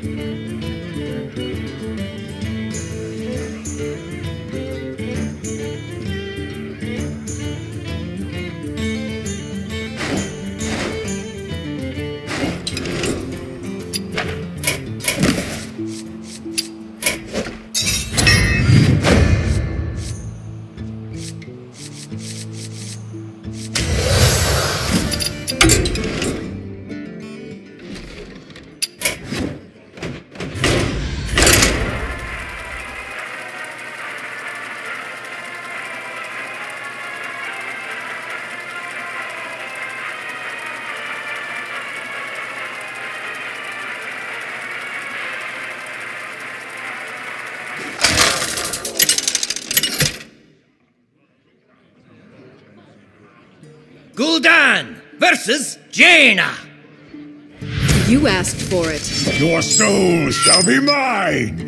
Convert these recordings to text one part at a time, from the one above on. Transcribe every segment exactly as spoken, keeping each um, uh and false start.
Gul'dan versus Jaina. You asked for it. Your soul shall be mine!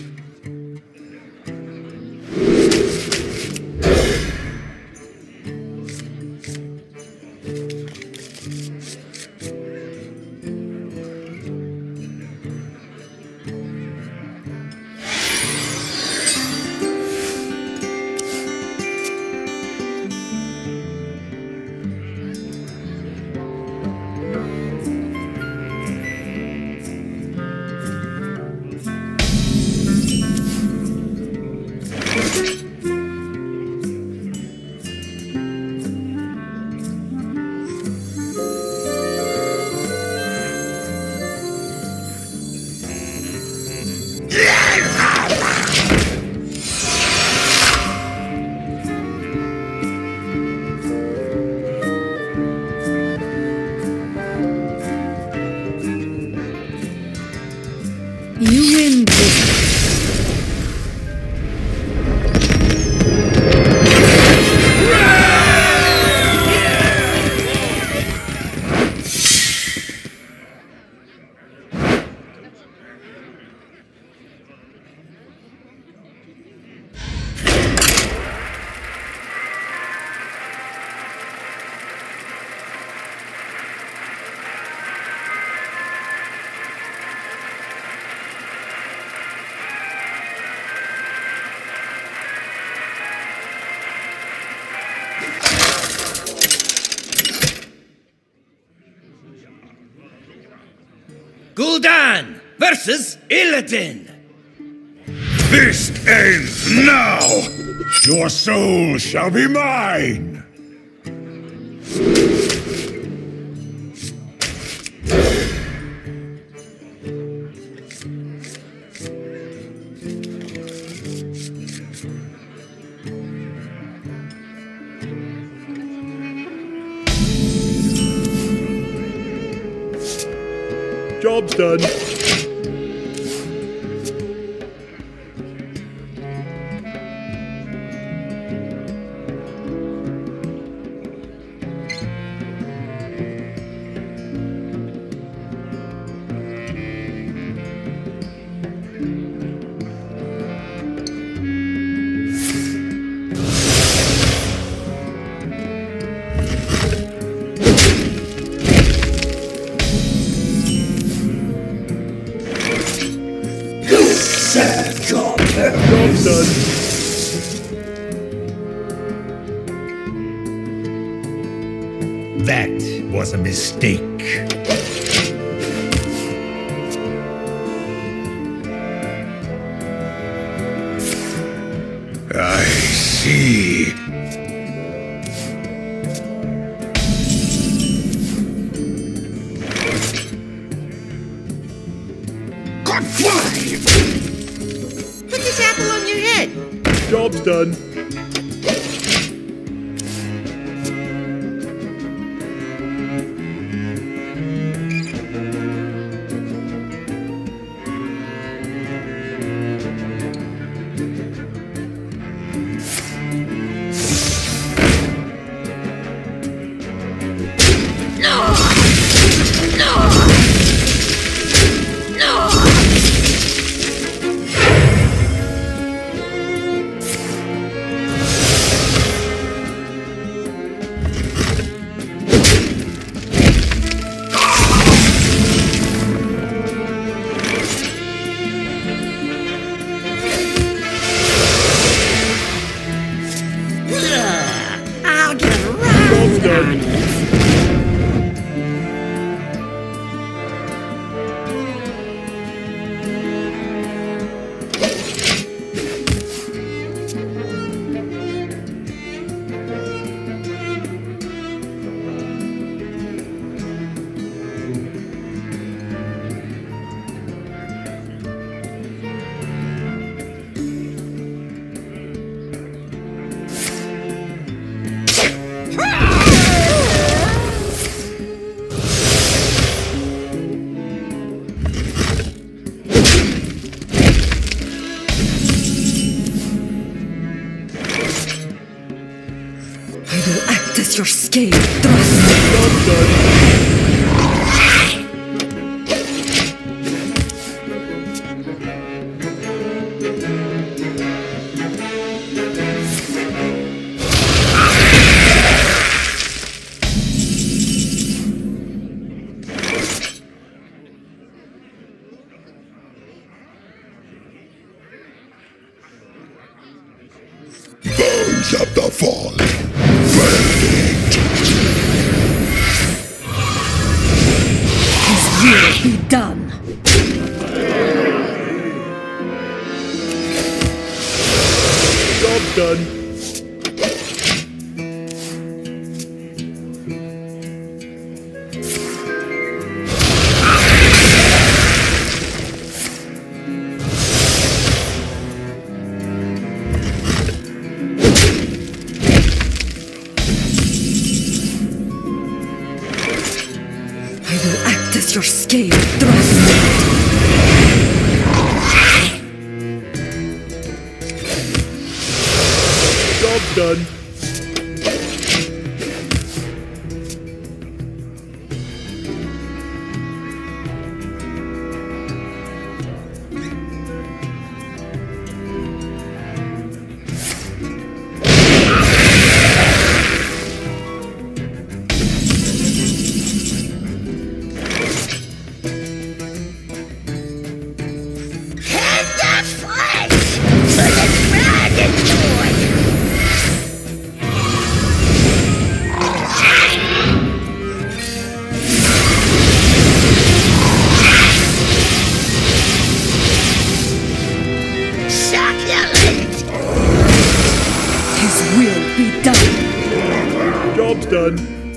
You win this. Gul'dan versus Illidan. This ends now! Your soul shall be mine! Job's done. Job's done. That was a mistake. I see. Got five! Put this apple on your head. Job's done. as your scale thrusts. Job done. Bones of the fallen. Verdict. His will be done. Job done. I will act as your scale thrusts. Job done. Tender flesh for the dragon lord. Succulent. His will be done. Job's done.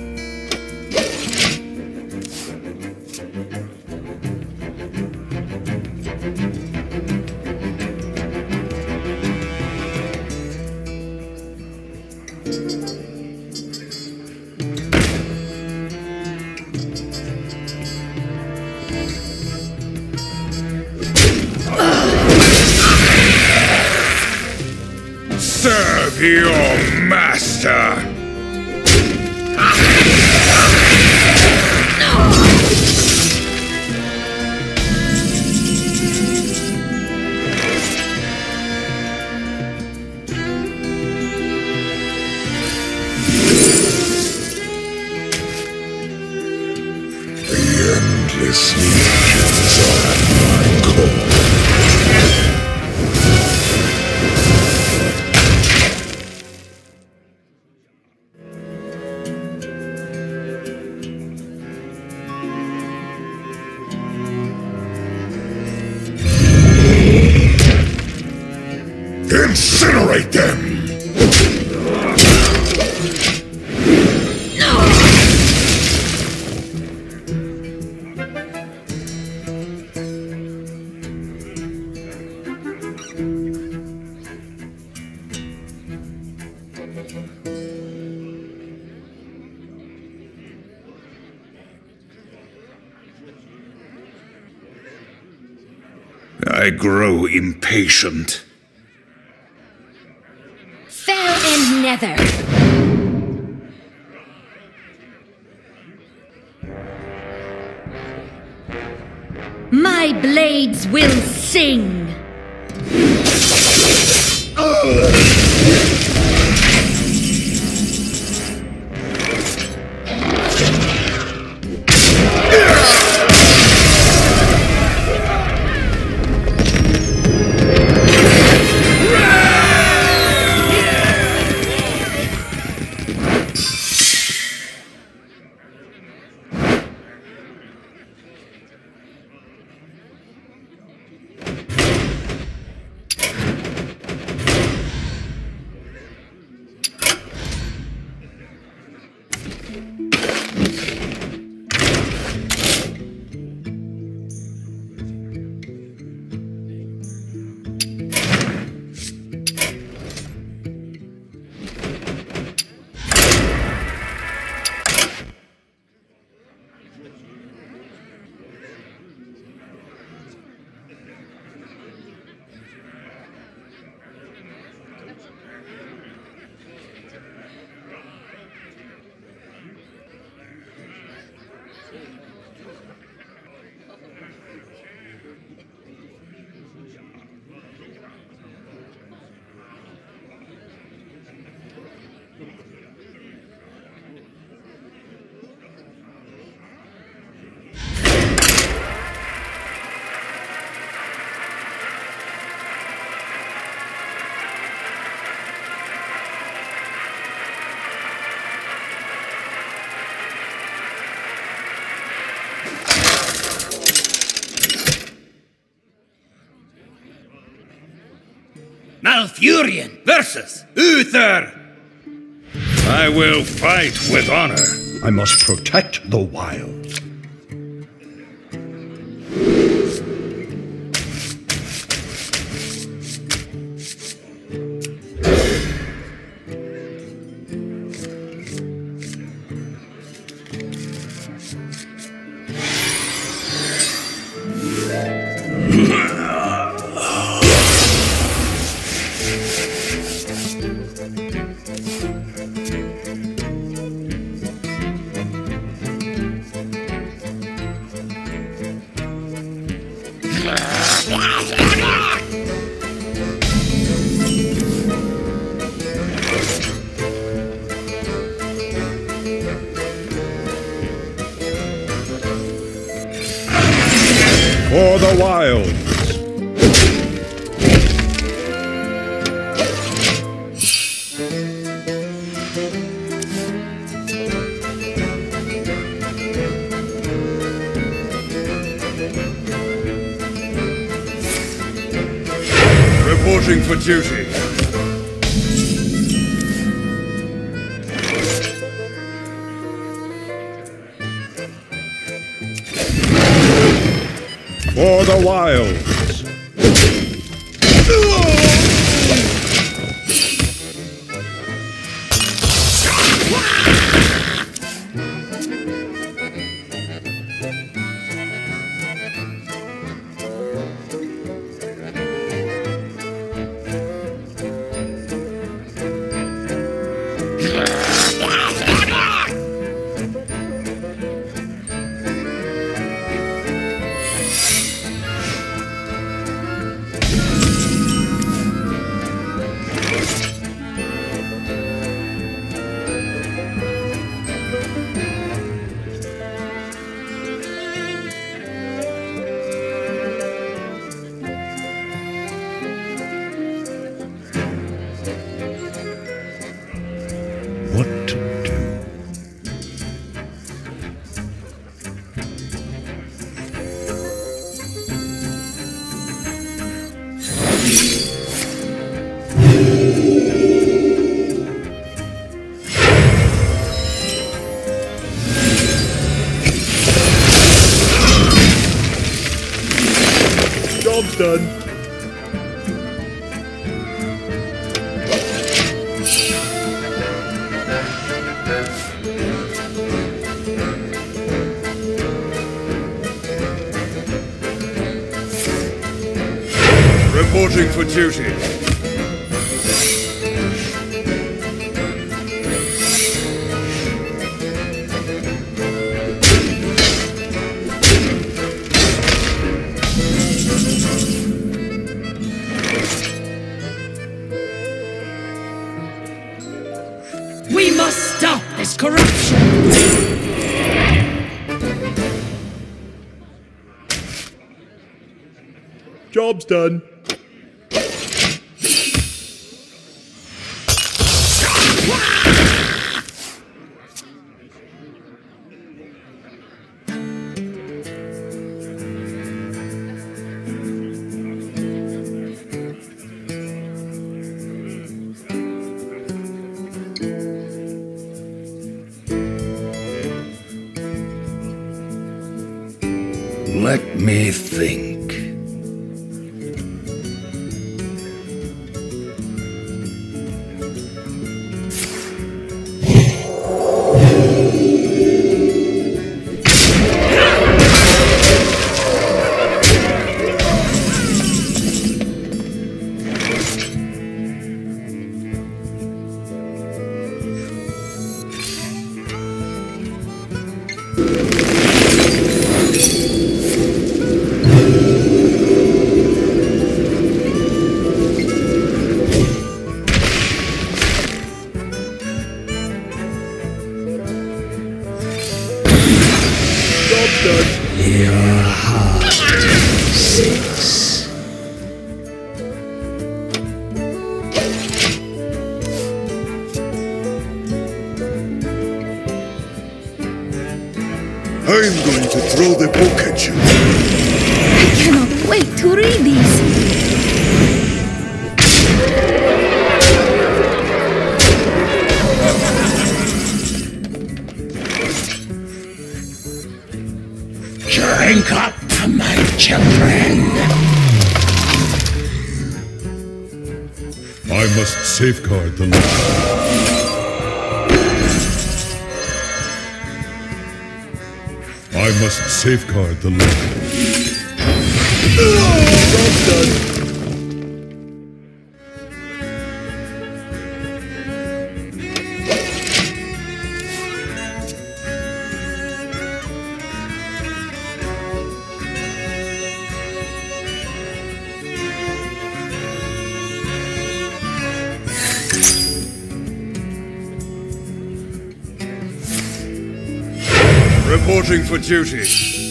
Serve your master. The endless legions are at my core. Incinerate them! I grow impatient. Fell and nether. My blades will sing. Malfurion versus Uther! I will fight with honor. I must protect the wild. For the wild. Reporting for duty. For the wilds. What to do? Job's done. Reporting for duty. We must stop this corruption! Job's done. Let me think. Your heart sinks. I'm going to throw the book at you. I cannot wait to read these. I must safeguard the land. I must safeguard the land. Job's done. Reporting for duty.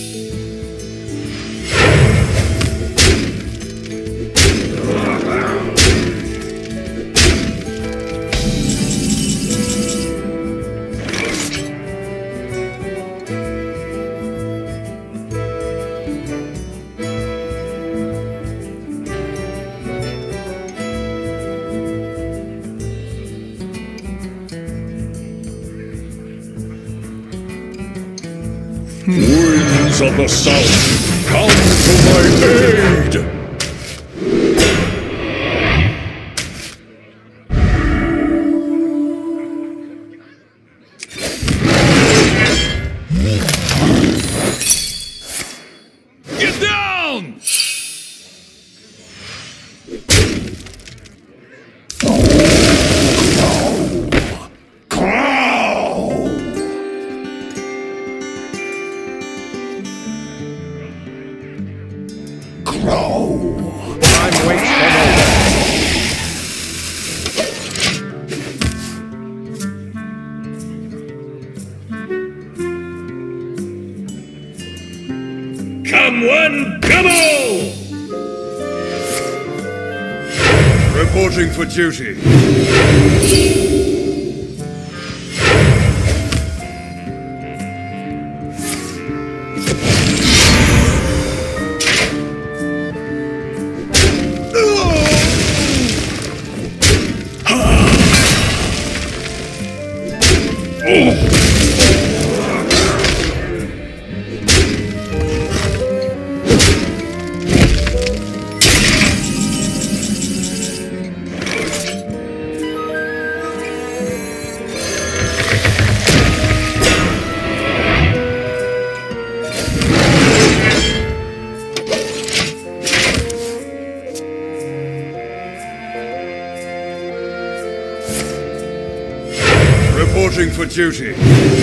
Winds of the South, come to my aid! Get down! Time waits for no one. Come one, come all! Reporting for duty. Reporting for duty.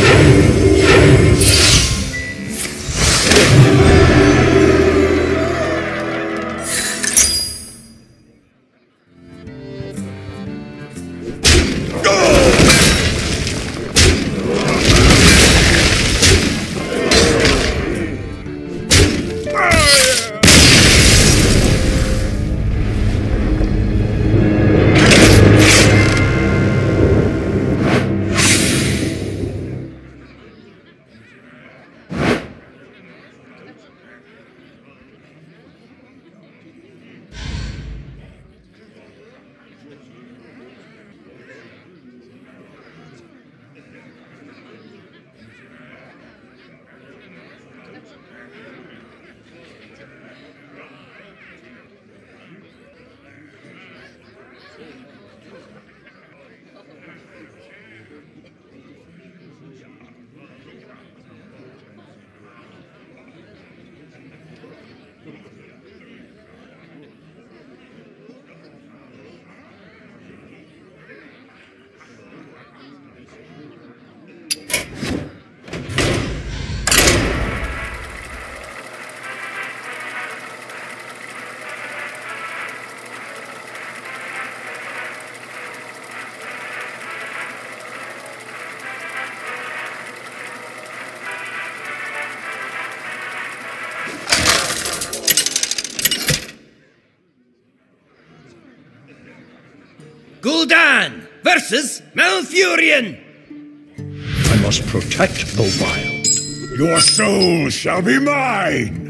Gul'dan versus Malfurion. I must protect the wild. Your soul shall be mine!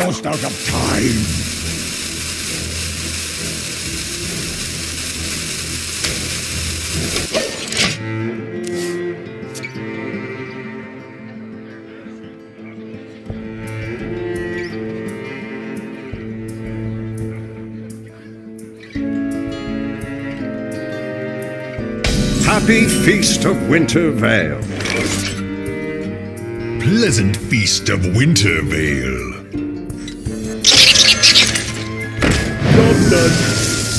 almost out of time. Happy Feast of Winter Vale. Pleasant Feast of Winter Vale. Job done.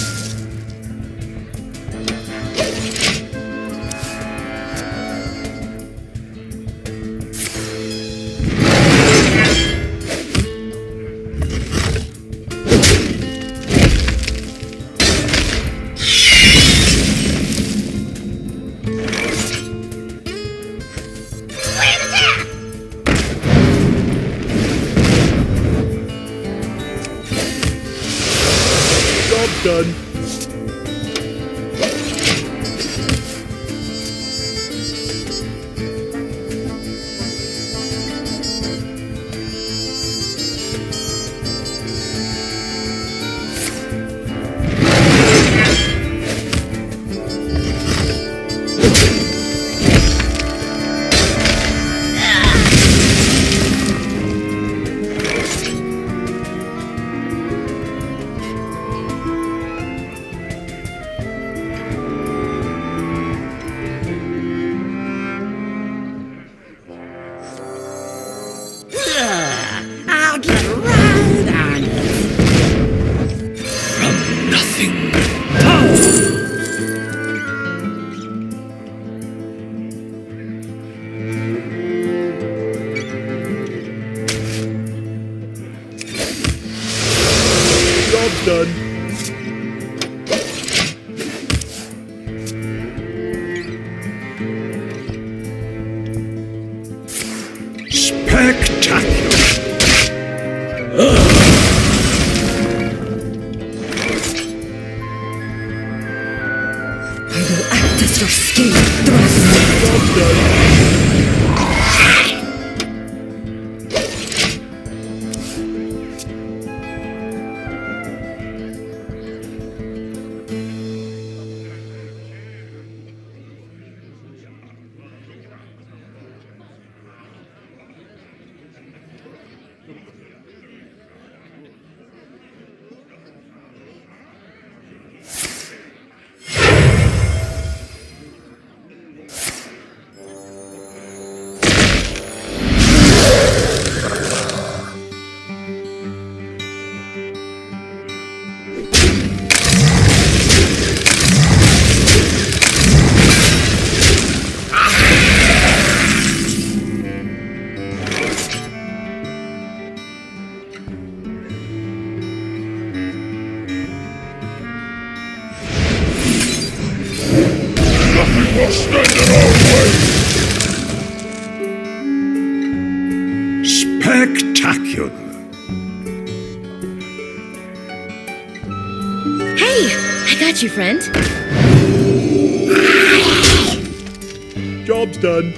Done. I'll get right on it. From nothing. Job done. Spectacular! I will act as your scale thrust. Job done. Stand in our way. Spectacular! Hey, I got you, friend. Job's done.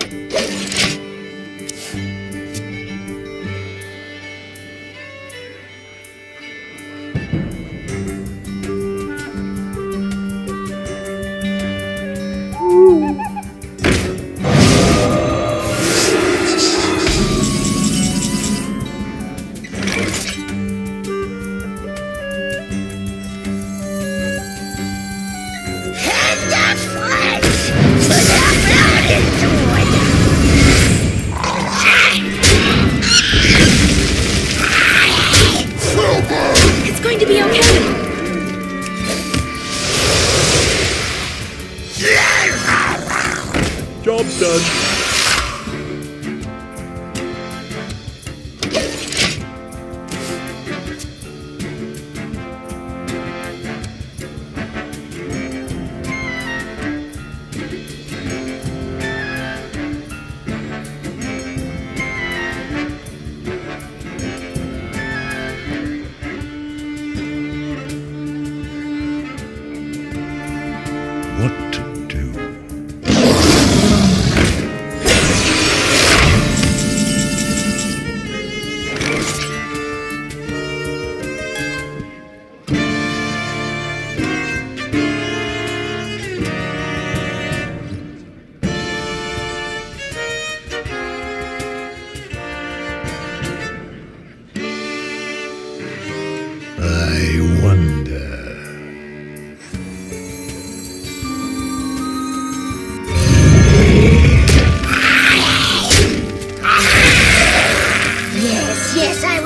Head that flesh! Put a mouth into it!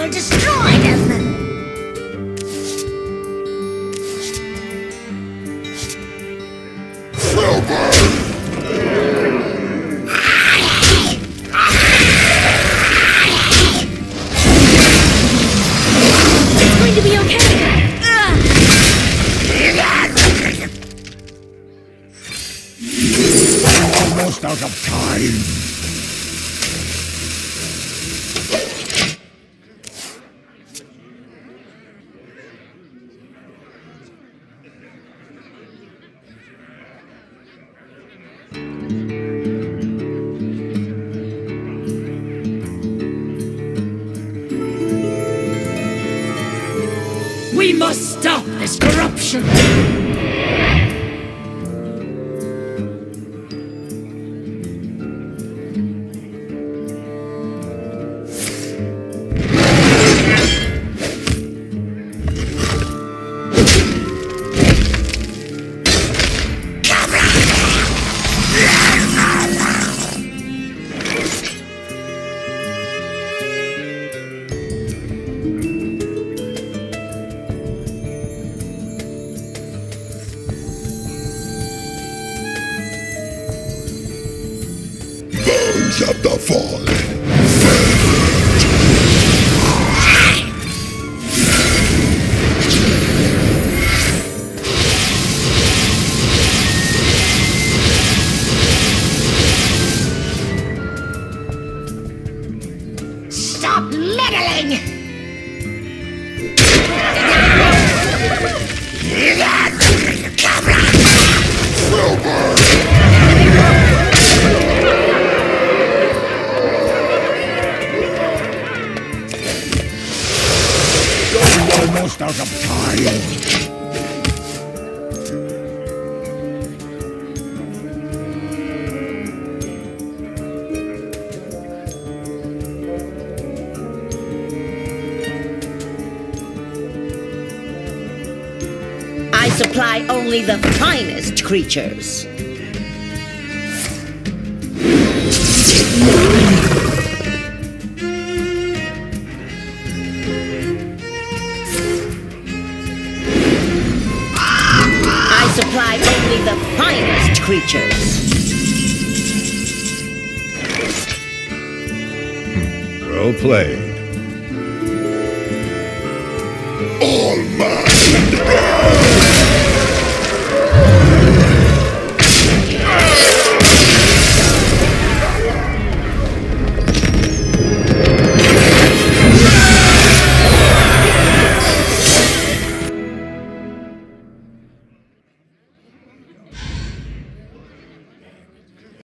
will destroy them! It's going to be okay! Almost out of time. We must stop this corruption! Bones of the fallen. Stop meddling! Almost out of time. I supply only the finest creatures. I supply only the finest creatures. Well played. All mine.